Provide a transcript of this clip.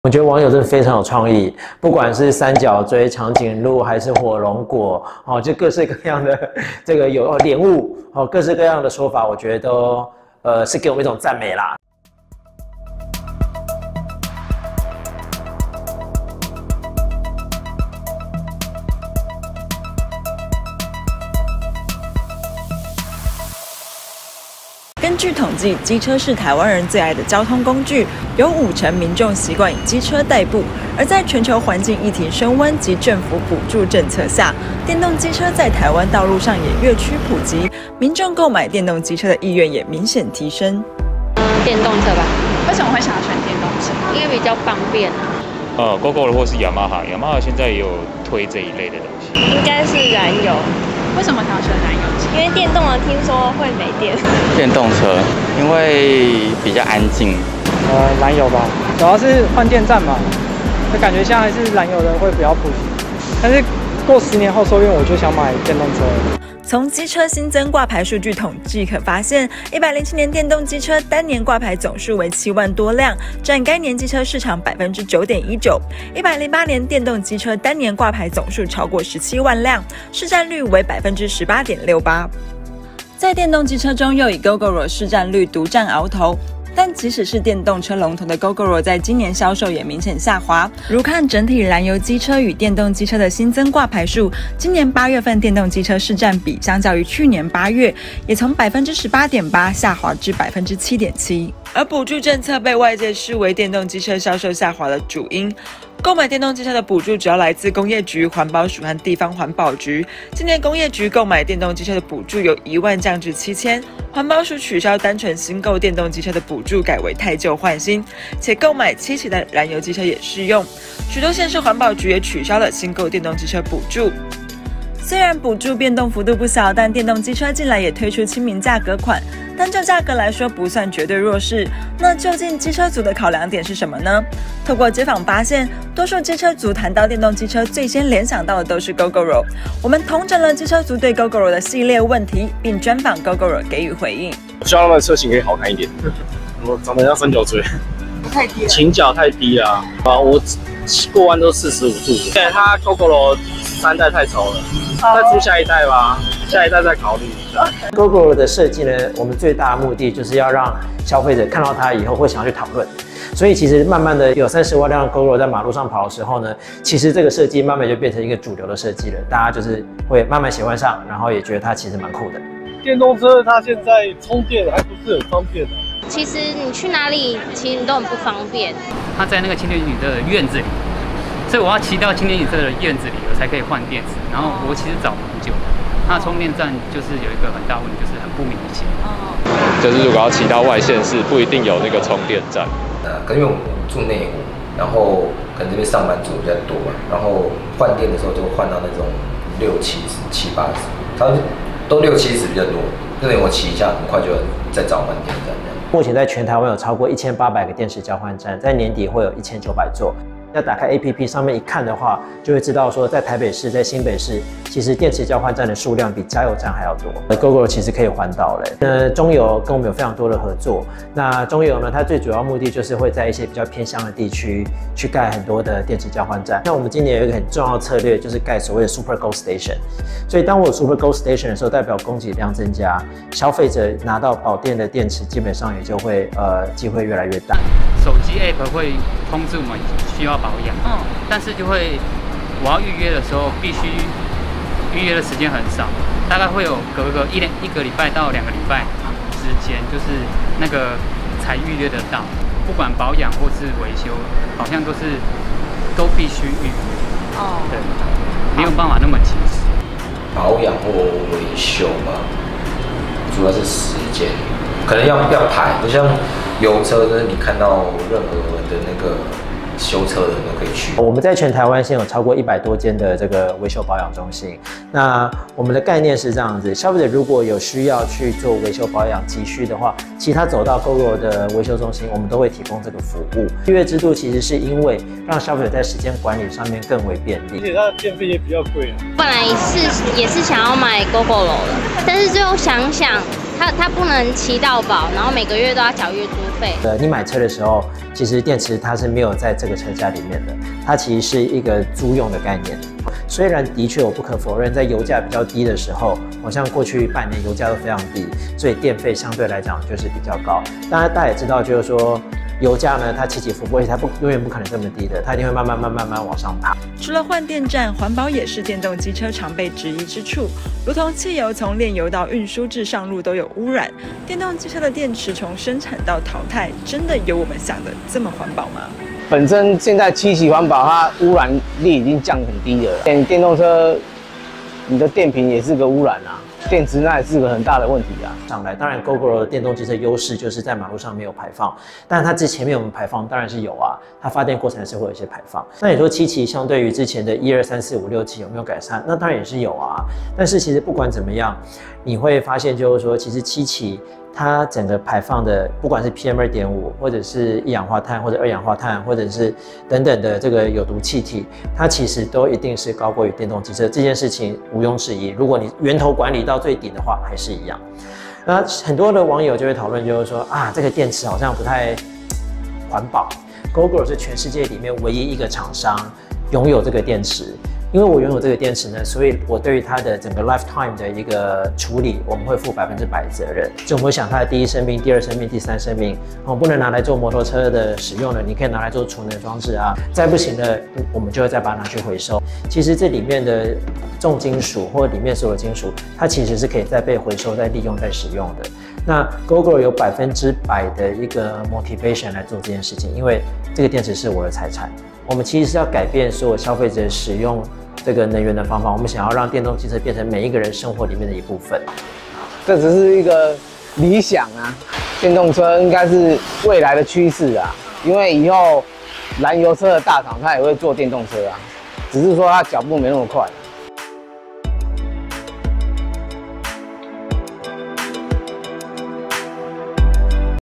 我觉得网友真的非常有创意，不管是三角锥、长颈鹿，还是火龙果，哦，就各式各样的这个有莲雾，哦，各式各样的说法，我觉得都是给我们一种赞美啦。 根据统计，机车是台湾人最爱的交通工具，有50%民众习惯以机车代步。而在全球环境议题升温及政府补助政策下，电动机车在台湾道路上也越趋普及，民众购买电动机车的意愿也明显提升。 电动车吧？ 为什么会想要选电动车？ 因为比较方便啊。 GoGo 或是雅马哈现在也有推这一类的东西。 应该是燃油。 为什么想要选燃油车？ 因为电动的听说会没电。 电动车，因为比较安静。 燃油吧，主要是换电站嘛，就感觉现在还是燃油的会比较普及。但是过10年后，说不定我就想买电动车了。 从机车新增挂牌数据统计可发现，107年电动机车单年挂牌总数为7万多辆，占该年机车市场9.19%。108年电动机车单年挂牌总数超过17万辆，市占率为18.68%。在电动机车中，又以 Gogoro 市占率独占鳌头。但即使是电动车龙头的 Gogoro 在今年销售也明显下滑。如看整体燃油机车与电动机车的新增挂牌数，今年8月份电动机车市占比相较于去年8月，也从18.8%下滑至7.7%。而补助政策被外界视为电动机车销售下滑的主因。购买电动机车的补助主要来自工业局、环保署和地方环保局。今年工业局购买电动机车的补助由1万降至7000，环保署取消单纯新购电动机车的补助，改为汰旧换新，且购买7期的燃油机车也适用。许多县市环保局也取消了新购电动机车补助。虽然补助变动幅度不小，但电动机车近来也推出亲民价格款，但就价格来说不算绝对弱势。那究竟机车族的考量点是什么呢？透过街访发现，多数机车族谈到电动机车，最先联想到的都是 Gogoro。我们统整了机车族对 Gogoro 的系列问题，并专访 Gogoro 给予回应。 我希望他们的车型可以好看一点。我长得像三角锥， 太低了， 倾角太低了我过弯都45度。对，它 Gogoro 3代太丑了，再出下一代吧，下一代再考虑。 Gogoro 的设计呢，我们最大的目的就是要让消费者看到它以后会想要去讨论。所以其实慢慢的有30万辆 Gogoro 在马路上跑的时候呢，其实这个设计慢慢就变成一个主流的设计了，大家就是会慢慢喜欢上，然后也觉得它其实蛮酷的。 电动车它现在充电还不是很方便的。 其实你去哪里，其实你都很不方便。 它在那个青年旅社的院子里，所以我要骑到青年旅社的院子里，我才可以换电池。然后我其实找很久，它充电站就是有一个很大问题，就是很不明显。 就是如果要骑到外县市，不一定有那个充电站。 可能因为我们住内湖，然后可能这边上班族比较多嘛，然后换电的时候就换到那种60、70、80，它都60、70比较多。这里我骑一下，很快就再找换电站。 目前在全台湾有超过1800个电池交换站，在年底会有1900座。要打开 APP 上面一看的话，就会知道说，在台北市、在新北市，其实电池交换站的数量比加油站还要多。Gogoro 其实可以环岛嘞。中油跟我们有非常多的合作。那中油呢，它最主要目的就是会在一些比较偏乡的地区去盖很多的电池交换站。那我们今年有一个很重要的策略，就是盖所谓的 Super Go Station。所以当我有 Super Go Station 的时候，代表供给量增加，消费者拿到保电的电池，基本上也就会机会越来越大。 手机 App 会通知我们需要保养，但是就会我要预约的时候，必须预约的时间很少，大概会有隔个一个礼拜到2个礼拜之间，就是那个才预约得到。不管保养或是维修，好像都必须预约。对，没有办法那么及时。 保养或维修嘛，主要是时间，可能要排，不像油车，就是你看到任何的那个修车的人都可以去。我们在全台湾现有超过100多间的这个维修保养中心。那我们的概念是这样子：消费者如果有需要去做维修保养急需的话，其实他走到 Gogoro 的维修中心，我们都会提供这个服务。预约制度其实是因为让消费者在时间管理上面更为便利， 而且它的电费也比较贵啊。 本来也是想要买 Gogoro 的，但是最后想想， 它不能骑到饱，然后每个月都要缴月租费。 你买车的时候，其实电池它是没有在这个车价里面的，它其实是一个租用的概念。虽然的确我不可否认，在油价比较低的时候，好像过去半年油价都非常低，所以电费相对来讲就是比较高。当然大家也知道，就是说油价呢，它起起伏伏，而且它永远不可能这么低的，它一定会慢慢往上爬。 除了换电站，环保也是电动机车常被质疑之处。如同汽油从炼油到运输至上路都有污染，电动机车的电池从生产到淘汰，真的有我们想的这么环保吗？ 本身现在七期环保，它污染力已经降很低了。电动车，你的电瓶也是个污染啊，电池那也是个很大的问题啊。 上来，当然 Gogoro 的电动机车优势就是在马路上没有排放，但是它前面有没有排放，当然是有啊，它发电过程是会有一些排放。那你说7期相对于之前的1、2、3、4、5、6期有没有改善？那当然也是有啊。但是其实不管怎么样，你会发现就是说，其实7期它整个排放的，不管是 PM2.5，或者是一氧化碳，或者二氧化碳，或者是等等的这个有毒气体，它其实都一定是高过于电动机车，这件事情毋庸置疑。如果你源头管理到最顶的话，还是一样。那很多的网友就会讨论，就是说啊，这个电池好像不太环保。Gogoro 是全世界里面唯一一个厂商拥有这个电池。因为我拥有这个电池呢，所以我对于它的整个 lifetime 的一个处理，我们会负100%的责任。就我们会想它的第一生命、第二生命、第三生命，不能拿来做摩托车的使用的，你可以拿来做储能装置啊。再不行的，我们就会再把它拿去回收。其实这里面的重金属或者里面所有金属，它其实是可以再被回收、再利用、再使用的。那 Gogoro 有100%的一个 motivation 来做这件事情，因为这个电池是我的财产。我们其实是要改变所有消费者使用这个能源的方法，我们想要让电动汽车变成每一个人生活里面的一部分。 这只是一个理想啊，电动车应该是未来的趋势啊，因为以后燃油车的大厂它也会做电动车啊，只是说它脚步没那么快。